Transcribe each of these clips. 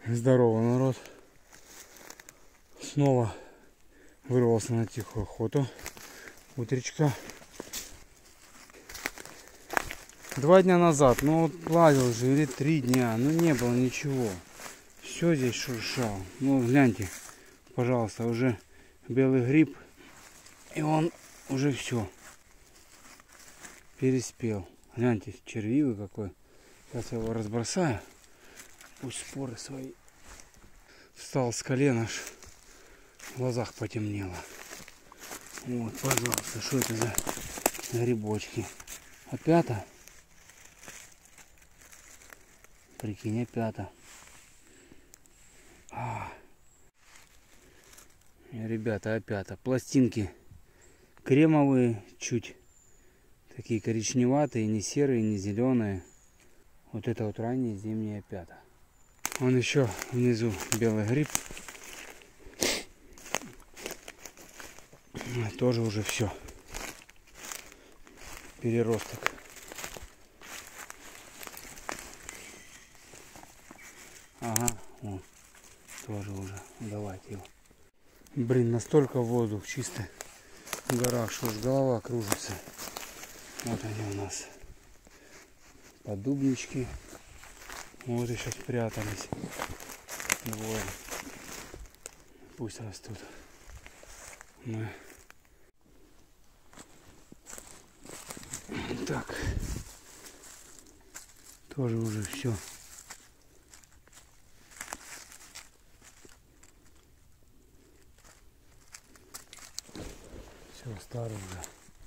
Здорово, народ. Снова вырвался на тихую охоту. Утречка. 2 дня назад, ну вот лазил уже, или 3 дня, но не было ничего. Все здесь шуршало. Ну гляньте, пожалуйста, уже белый гриб. И он уже все переспел. Гляньте, червивый какой. Сейчас я его разбросаю. Пусть споры свои. Встал с колена, аж в глазах потемнело. Вот, пожалуйста, что это за грибочки? Опята? Прикинь, опята. Ребята, опята. Пластинки кремовые, чуть такие коричневатые, не серые, не зеленые. Вот это вот ранние зимние опята. Вон еще внизу белый гриб. Тоже уже все. Переросток. Ага, вон, тоже уже. Давайте его. Блин, настолько воздух чистый в горах, что уж голова кружится. Вот они у нас. Поддубнички. Вот еще спрятались. Вот. Пусть растут. Мы... Так. Тоже уже все. Все, старый уже.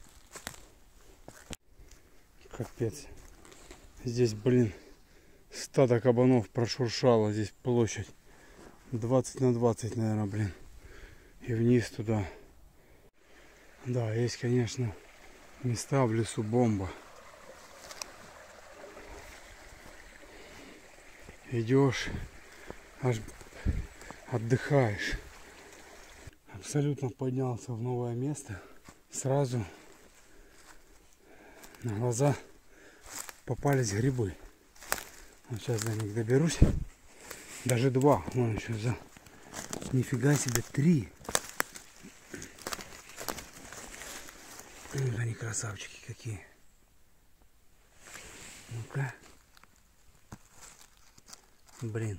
Капец. Здесь, блин, стадо кабанов прошуршало. Здесь площадь 20 на 20, наверное, блин. И вниз туда. Да, есть, конечно, места в лесу бомба. Идешь, аж отдыхаешь. Абсолютно поднялся в новое место. Сразу на глаза попались грибы. Вот сейчас до них доберусь. Даже 2. Вон еще за. Нифига себе, 3. Вот они красавчики какие. Ну-ка. Блин.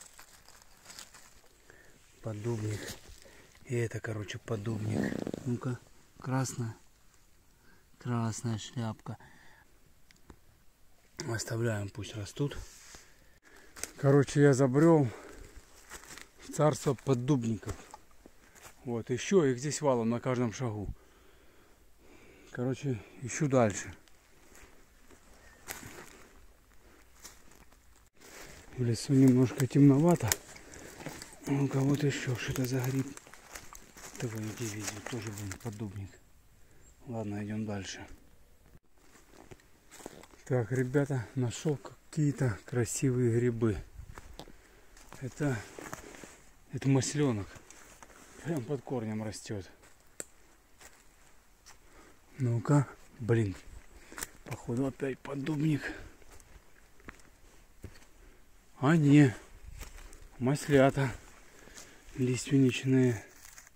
Поддубник. И это, короче, поддубник. Ну-ка. Красная. Красная шляпка. Оставляем, пусть растут. Короче, я забрел в царство поддубников. Вот, еще их здесь валом на каждом шагу. Короче, ищу дальше. В лесу немножко темновато. Ну-ка, вот еще что-то за гриб. Такой дивизию, тоже, блин, поддубник. Ладно, идем дальше. Так, ребята, нашел какие-то красивые грибы. Это масленок. Прям под корнем растет. Ну-ка, блин, походу опять поддубник. А не, маслята лиственничные.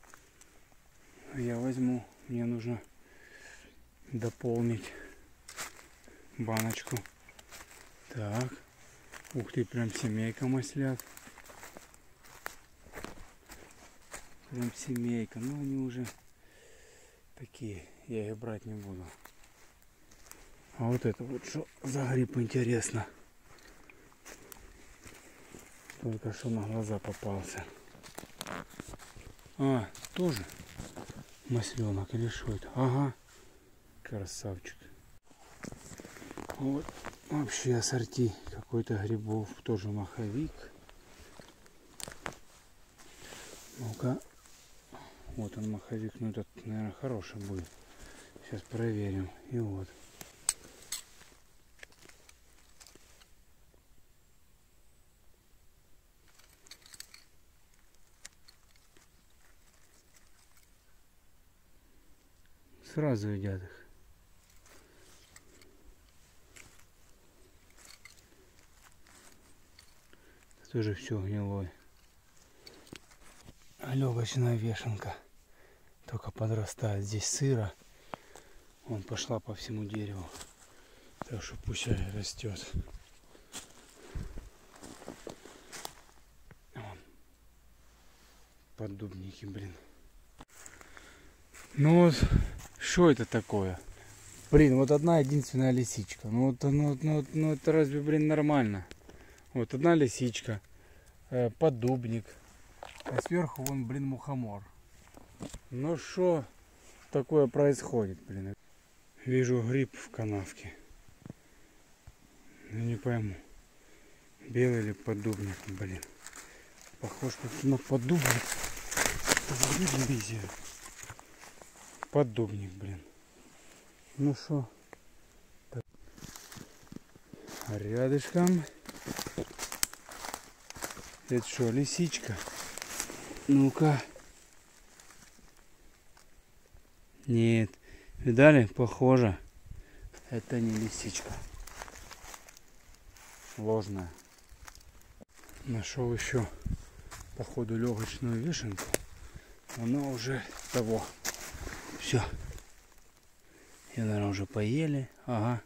Я возьму, мне нужно дополнить баночку. Так, ух ты, прям семейка маслят. Прям семейка, но они уже такие, я их брать не буду. А вот это вот что за гриб, интересно. Только что на глаза попался. А, тоже масленок или что это? Ага, красавчик. Вот вообще ассорти какой-то грибов, тоже маховик. Ну-ка, вот он маховик, ну этот, наверное, хороший будет. Сейчас проверим. И вот. Сразу едят их. Тоже все гнилой. А легочная вешенка только подрастает. Здесь сыро. Вон пошла по всему дереву. Так что пусть растет. Вон. Поддубники, блин. Ну вот, что это такое? Блин, вот одна единственная лисичка. Ну это разве, блин, нормально? Вот одна лисичка, поддубник, а сверху вон, блин, мухомор. Ну что такое происходит, блин? Вижу гриб в канавке. Ну не пойму, белый или поддубник, блин. Похож как на поддубник. Поддубник, блин. Ну что? Рядышком. Это что, лисичка? Ну-ка. Нет. Видали? Похоже. Это не лисичка. Ложная. Нашел еще, походу, легочную вишенку. Она уже того. Все. Ее, наверное, уже поели. Ага.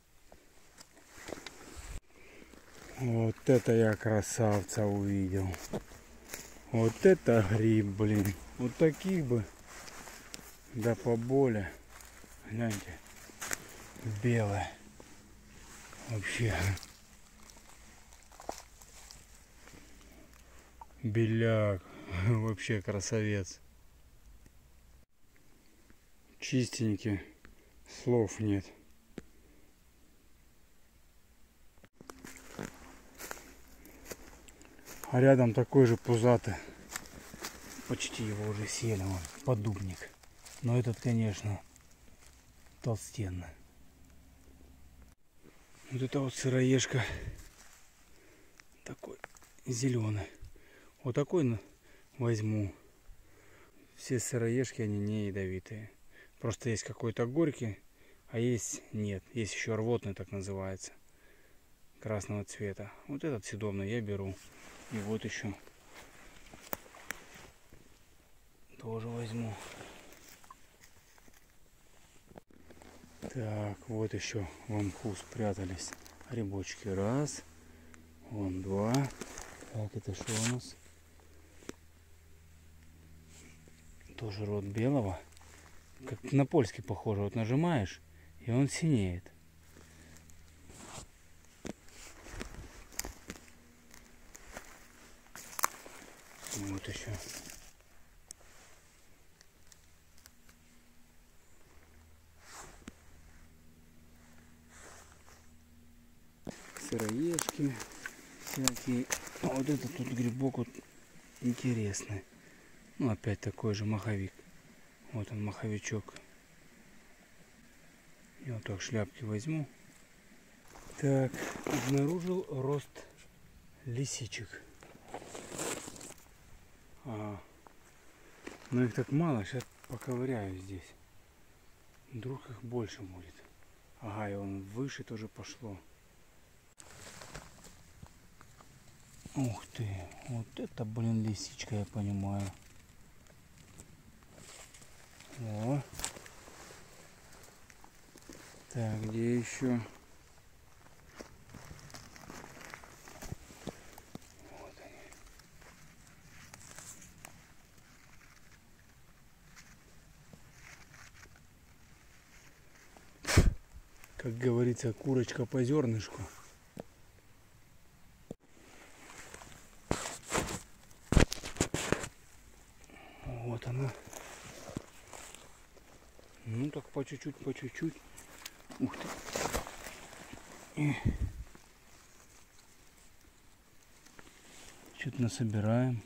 Вот это я красавца увидел. Вот это гриб, блин. Вот таких бы. Да поболее. Гляньте. Белое. Вообще. Беляк. Вообще красавец. Чистенький. Слов нет. А рядом такой же пузатый. Почти его уже съели. Вон, поддубник. Но этот, конечно, толстенный. Вот это вот сыроежка. Такой зеленый. Вот такой возьму. Все сыроежки, они не ядовитые. Просто есть какой-то горький, а есть нет. Есть еще рвотный, так называется. Красного цвета. Вот этот съедобный я беру. И вот еще тоже возьму. Так, вот еще в мху спрятались грибочки. Раз. Вон два. Так, это что у нас? Тоже род белого. Как на польский похоже. Вот нажимаешь, и он синеет. Вот еще. Сыроежки всякие. А вот этот тут грибок вот интересный. Ну опять такой же маховик. Вот он маховичок. Я вот так шляпки возьму. Так, обнаружил рост лисичек. Ага. Но их так мало, сейчас поковыряю здесь. Вдруг их больше будет. Ага, и он выше тоже пошло. Ух ты, вот это, блин, лисичка, я понимаю. О. Так, где еще? Вот они. Как говорится, курочка по зернышку. Вот она. Ну так по чуть-чуть, по чуть-чуть. Ух ты. И что-то насобираем.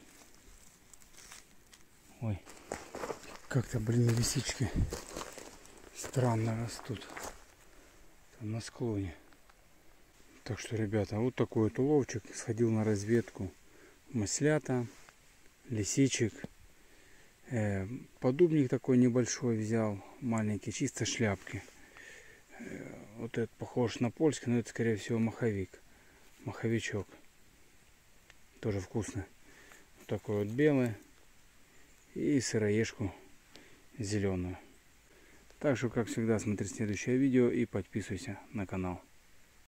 Ой, как-то, блин, лисички странно растут там на склоне. Так что, ребята, вот такой вот уловчик. Сходил на разведку. Маслята, лисичек. Поддубник такой небольшой взял, маленький, чисто шляпки. Вот этот похож на польский, но это, скорее всего, маховик. Маховичок. Тоже вкусно. Вот такой вот белый. И сыроежку зеленую. Так что, как всегда, смотри следующее видео и подписывайся на канал.